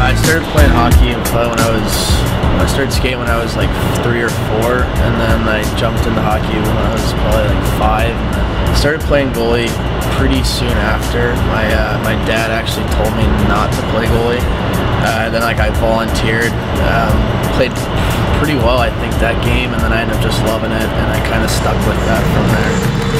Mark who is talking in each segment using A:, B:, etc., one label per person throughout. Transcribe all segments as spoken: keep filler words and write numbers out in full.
A: I started playing hockey when I was, I started skating when I was like three or four, and then I jumped into hockey when I was probably like five, and then started playing goalie pretty soon after. My uh, my dad actually told me not to play goalie, uh, and then like I volunteered, um, played pretty well I think that game, and then I ended up just loving it, and I kind of stuck with that from there.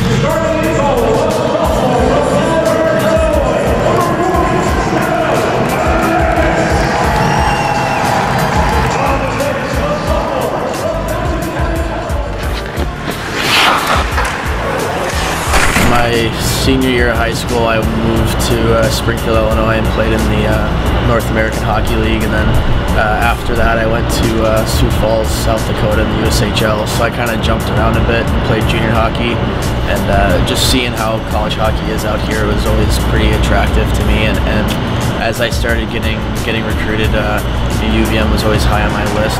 A: My senior year of high school, I moved to uh, Springfield, Illinois, and played in the uh, North American Hockey League. And then uh, after that, I went to uh, Sioux Falls, South Dakota, in the U S H L. So I kind of jumped around a bit and played junior hockey. And uh, just seeing how college hockey is out here was always pretty attractive to me. And, and as I started getting getting recruited, uh, U V M was always high on my list.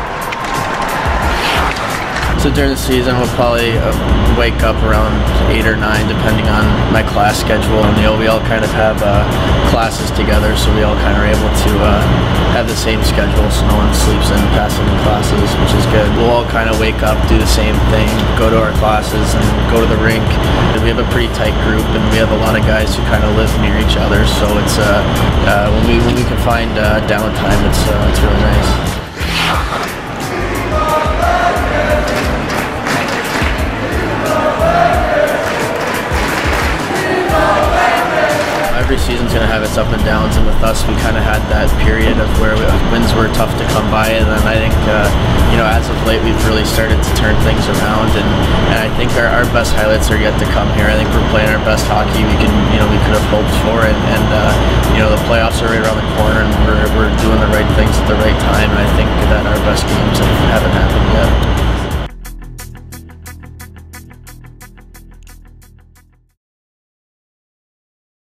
A: So during the season, we'll probably uh, wake up around eight or nine, depending on my class schedule. And you know, we all kind of have uh, classes together, so we all kind of are able to uh, have the same schedule, so no one sleeps in passing the classes, which is good. We'll all kind of wake up, do the same thing, go to our classes, and go to the rink. And we have a pretty tight group, and we have a lot of guys who kind of live near each other. So it's uh, uh, when we when we can find uh, downtime, it's uh, it's really nice. Every season's going to have its up and downs, and with us, we kind of had that period of where we, wins were tough to come by, and then I think, uh, you know, as of late, we've really started to turn things around, and, and I think our, our best highlights are yet to come here. I think we're playing our best hockey we can, you know, we could have hoped for, and, and uh, you know, the playoffs are right around the corner, and we're, we're doing the right